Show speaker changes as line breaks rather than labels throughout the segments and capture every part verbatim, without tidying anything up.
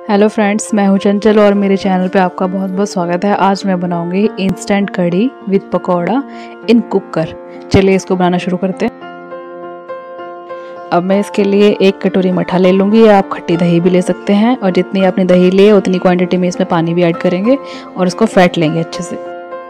Hello friends, मैं हूं चंचल और मेरे चैनल पे आपका बहुत बहुत स्वागत है। आज मैं बनाऊंगी instant kadhi with pakora in cooker. चलिए इसको बनाना शुरू करते हैं। अब मैं इसके लिए एक कटोरी मठा ले लूँगी, या आप खट्टी दही भी ले सकते हैं। और जितनी आपने दही लिए उतनी क्वांटिटी में इसमें पानी भी ऐड करेंगे और इसको फेंट लेंगे अच्छे से।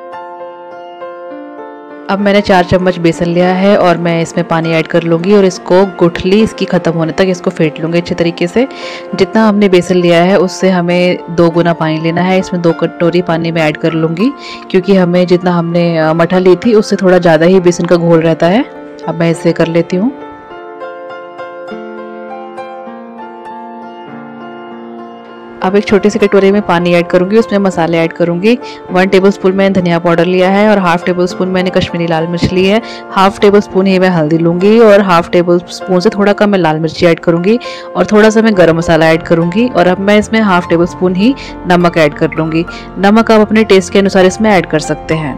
अब मैंने चार चम्मच बेसन लिया है और मैं इसमें पानी ऐड कर लूँगी और इसको गुठली इसकी ख़त्म होने तक इसको फेंट लूँगी अच्छे तरीके से। जितना हमने बेसन लिया है उससे हमें दो गुना पानी लेना है। इसमें दो कटोरी पानी में ऐड कर लूँगी, क्योंकि हमें जितना हमने मठा ली थी उससे थोड़ा ज़्यादा ही बेसन का घोल रहता है। अब मैं इसे कर लेती हूँ। अब एक छोटी सी कटोरी में पानी ऐड करूंगी, उसमें मसाले ऐड करूंगी। वन टेबलस्पून मैंने धनिया पाउडर लिया है और हाफ टेबल स्पून मैंने कश्मीरी लाल मिर्च ली है। हाफ टेबल स्पून ही मैं हल्दी लूंगी और हाफ टेबल स्पून से थोड़ा कम मैं लाल मिर्ची ऐड करूंगी और थोड़ा सा मैं गरम मसाला ऐड करूंगी। और अब मैं इसमें हाफ टेबल स्पून ही नमक ऐड कर लूंगी। नमक आप अपने टेस्ट के अनुसार इसमें ऐड कर सकते हैं।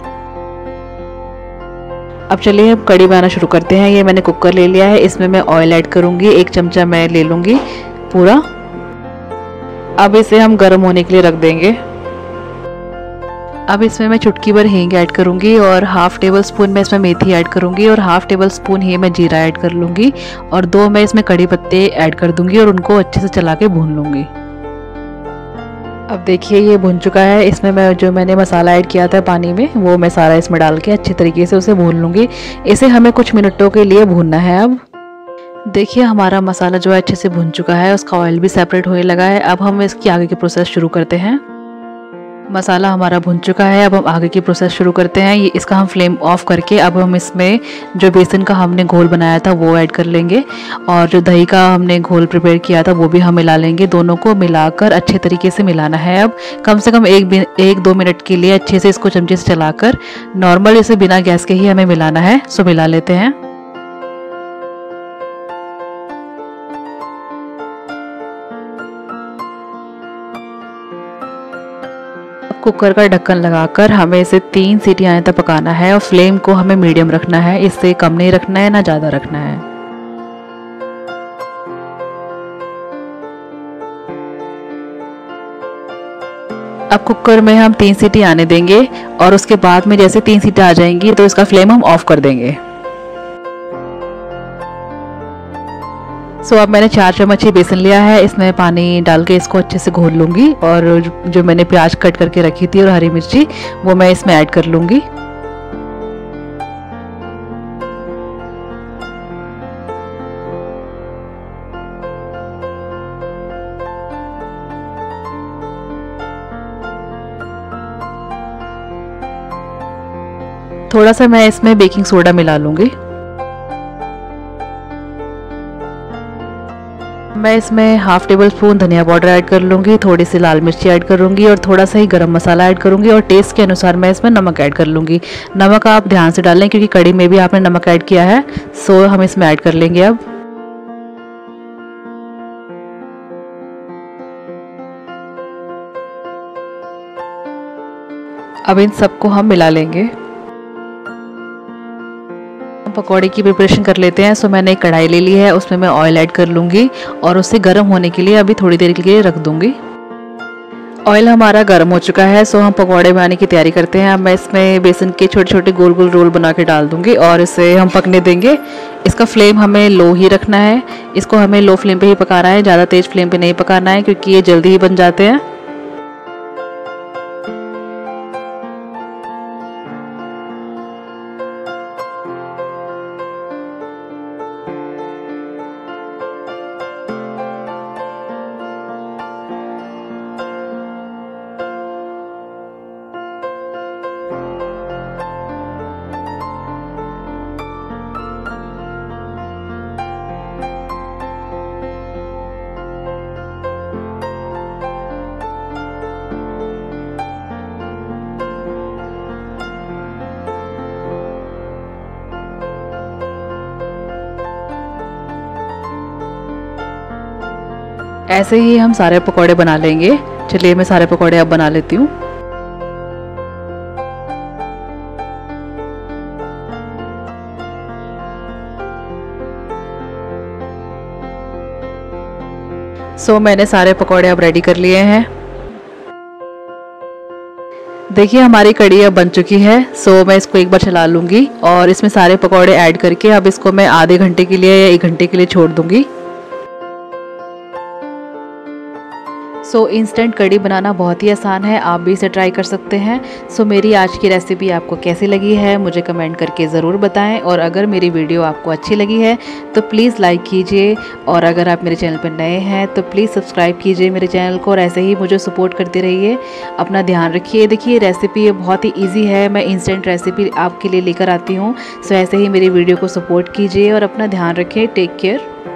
अब चलिए अब कढ़ी बनाना शुरू करते हैं। ये मैंने कुकर ले लिया है, इसमें मैं ऑयल ऐड करूंगी। एक चमचा मैं ले लूंगी पूरा। अब इसे हम गर्म होने के लिए रख देंगे। अब इसमें मैं चुटकी भर हींग ऐड करूंगी और हाफ टेबल स्पून मैं इसमें मेथी ऐड करूंगी और हाफ टेबल स्पून ही मैं जीरा ऐड कर लूंगी और दो मैं इसमें कड़ी पत्ते ऐड कर दूंगी और उनको अच्छे से चला के भून लूंगी। अब देखिए ये भुन चुका है। इसमें मैं जो मैंने मसाला ऐड किया था पानी में वो मैं सारा इसमें डाल के अच्छे तरीके से उसे भून लूंगी। इसे हमें कुछ मिनटों के लिए भूनना है। अब देखिए हमारा मसाला जो है अच्छे से भुन चुका है, उसका ऑयल भी सेपरेट होने लगा है। अब हम इसकी आगे की प्रोसेस शुरू करते हैं। मसाला हमारा भुन चुका है, अब हम आगे की प्रोसेस शुरू करते हैं। ये इसका हम फ्लेम ऑफ करके अब हम इसमें जो बेसन का हमने घोल बनाया था वो ऐड कर लेंगे और जो दही का हमने घोल प्रिपेयर किया था वो भी हम मिला लेंगे। दोनों को मिलाकर अच्छे तरीके से मिलाना है। अब कम से कम एक एक दो मिनट के लिए अच्छे से इसको चमचे से चलाकर नॉर्मल इसे बिना गैस के ही हमें मिलाना है। सो मिला लेते हैं। कुकर का ढक्कन लगाकर हमें इसे तीन सीटी आने तक पकाना है और फ्लेम को हमें मीडियम रखना है। इससे कम नहीं रखना है ना ज़्यादा रखना है। अब कुकर में हम तीन सीटी आने देंगे और उसके बाद में जैसे तीन सीटी आ जाएंगी तो इसका फ्लेम हम ऑफ कर देंगे। सो अब मैंने चार चम्मच ही बेसन लिया है, इसमें पानी डाल के इसको अच्छे से घोल लूँगी और जो मैंने प्याज कट करके रखी थी और हरी मिर्ची वो मैं इसमें ऐड कर लूँगी। थोड़ा सा मैं इसमें बेकिंग सोडा मिला लूँगी। मैं इसमें हाफ टेबल स्पून धनिया पाउडर ऐड कर लूँगी, थोड़ी सी लाल मिर्ची ऐड करूँगी और थोड़ा सा ही गरम मसाला ऐड करूँगी और टेस्ट के अनुसार मैं इसमें नमक ऐड कर लूँगी। नमक आप ध्यान से डालें क्योंकि कढ़ी में भी आपने नमक ऐड किया है। सो हम इसमें ऐड कर लेंगे। अब अब इन सबको हम मिला लेंगे। पकौड़े की प्रिपरेशन कर लेते हैं। सो मैंने एक कढ़ाई ले ली है, उसमें मैं ऑयल ऐड कर लूँगी और उसे गर्म होने के लिए अभी थोड़ी देर के लिए रख दूँगी। ऑयल हमारा गर्म हो चुका है, सो हम पकौड़े बनाने की तैयारी करते हैं। अब मैं इसमें बेसन के छोटे छोटे गोल गोल रोल बना के डाल दूँगी और इसे हम पकने देंगे। इसका फ्लेम हमें लो ही रखना है। इसको हमें लो फ्लेम पर ही पकाना है, ज़्यादा तेज़ फ्लेम पर नहीं पकाना है क्योंकि ये जल्दी ही बन जाते हैं। ऐसे ही हम सारे पकौड़े बना लेंगे। चलिए मैं सारे पकौड़े अब बना लेती हूँ।
सो
सो मैंने सारे पकौड़े अब रेडी कर लिए हैं। देखिए हमारी कढ़ी अब बन चुकी है। सो मैं इसको एक बार चला लूँगी और इसमें सारे पकौड़े ऐड करके अब इसको मैं आधे घंटे के लिए या एक घंटे के लिए छोड़ दूँगी। सो इंस्टेंट कढ़ी बनाना बहुत ही आसान है, आप भी इसे ट्राई कर सकते हैं। सो मेरी आज की रेसिपी आपको कैसी लगी है मुझे कमेंट करके ज़रूर बताएं, और अगर मेरी वीडियो आपको अच्छी लगी है तो प्लीज़ लाइक कीजिए, और अगर आप मेरे चैनल पर नए हैं तो प्लीज़ सब्सक्राइब कीजिए मेरे चैनल को, और ऐसे ही मुझे सपोर्ट करते रहिए। अपना ध्यान रखिए। देखिए रेसिपी ये बहुत ही ईजी है, मैं इंस्टेंट रेसिपी आपके लिए लेकर आती हूँ। सो ऐसे ही मेरी वीडियो को सपोर्ट कीजिए और अपना ध्यान रखें। Take care.